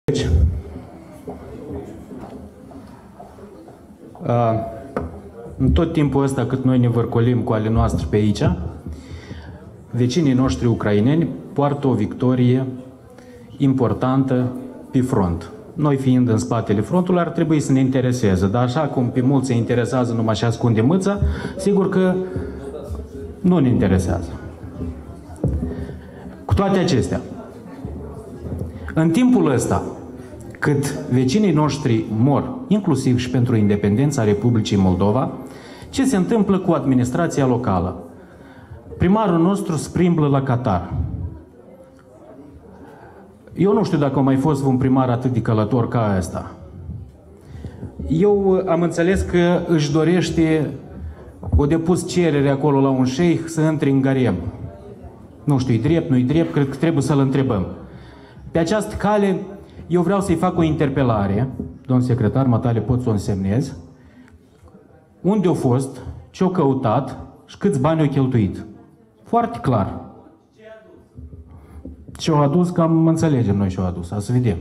În tot timpul ăsta cât noi ne vârcolim cu ale noastre pe aici, vecinii noștri ucraineni poartă o victorie importantă pe front. Noi fiind în spatele frontului ar trebui să ne intereseze, dar așa cum pe mulți se interesează numai și ascunde mâța, sigur că nu ne interesează. Cu toate acestea, în timpul ăsta, cât vecinii noștri mor, inclusiv și pentru independența Republicii Moldova, ce se întâmplă cu administrația locală? Primarul nostru sprimblă la Qatar. Eu nu știu dacă a mai fost un primar atât de călător ca ăsta. Eu am înțeles că își dorește, o depus cerere acolo la un șeih să intre în garem. Nu știu, e drept, nu-i drept, cred că trebuie să-l întrebăm. Pe această cale, eu vreau să-i fac o interpelare, domn secretar, matale pot să o însemnez, unde a fost, ce-a căutat și câți bani au cheltuit. Foarte clar. Ce-au adus, cam înțelegem noi ce-au adus, să vedem.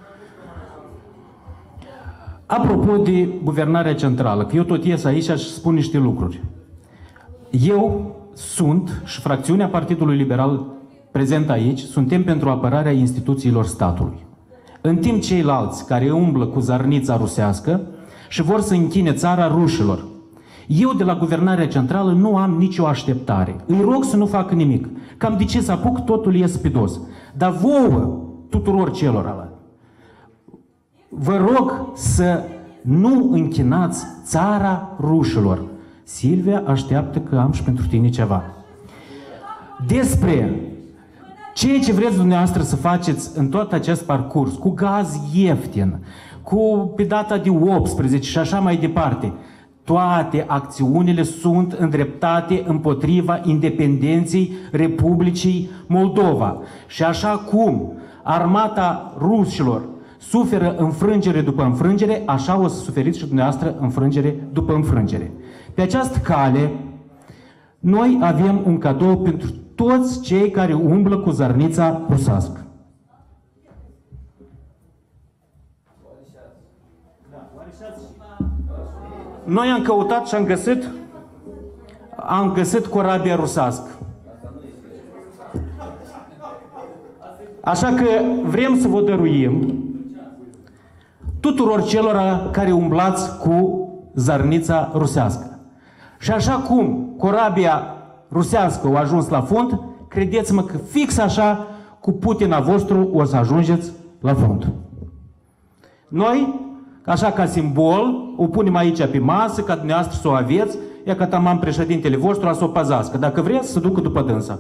Apropo de guvernarea centrală, că eu tot ies aici și spun niște lucruri. Eu sunt, și fracțiunea Partidului Liberal prezent aici, suntem pentru apărarea instituțiilor statului. În timp ceilalți care umblă cu zarnița rusească și vor să închine țara rușilor. Eu de la guvernarea centrală nu am nicio așteptare. Îi rog să nu facă nimic. Cam de ce să apuc, totul e spidos. Dar vouă, tuturor celor, vă rog să nu închinați țara rușilor. Silvia așteaptă că am și pentru tine ceva. Despre ceea ce vreți dumneavoastră să faceți în tot acest parcurs, cu gaz ieftin, cu pe data de 18 și așa mai departe, toate acțiunile sunt îndreptate împotriva independenței Republicii Moldova. Și așa cum armata rușilor suferă înfrângere după înfrângere, așa o să suferiți și dumneavoastră înfrângere după înfrângere. Pe această cale, noi avem un cadou pentru toți cei care umblă cu zarnița rusească. Noi am căutat și am găsit corabia rusească. Așa că vrem să vă dăruim tuturor celor care umblați cu zarnița rusească. Și așa cum corabia rusească a ajuns la fund, credeți-mă că fix așa cu Putina vostru o să ajungeți la fund. Noi, așa ca simbol, o punem aici pe masă, ca dumneavoastră să o aveți, ia că tamam președintele vostru a să o păzească. Dacă vreți, să ducă după dânsa.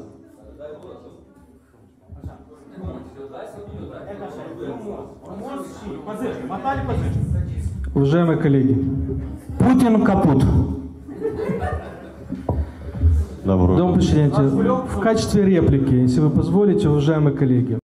Уважаемые коллеги, Путин капут. Дом президента, в качестве реплики, если вы позволите, уважаемые коллеги.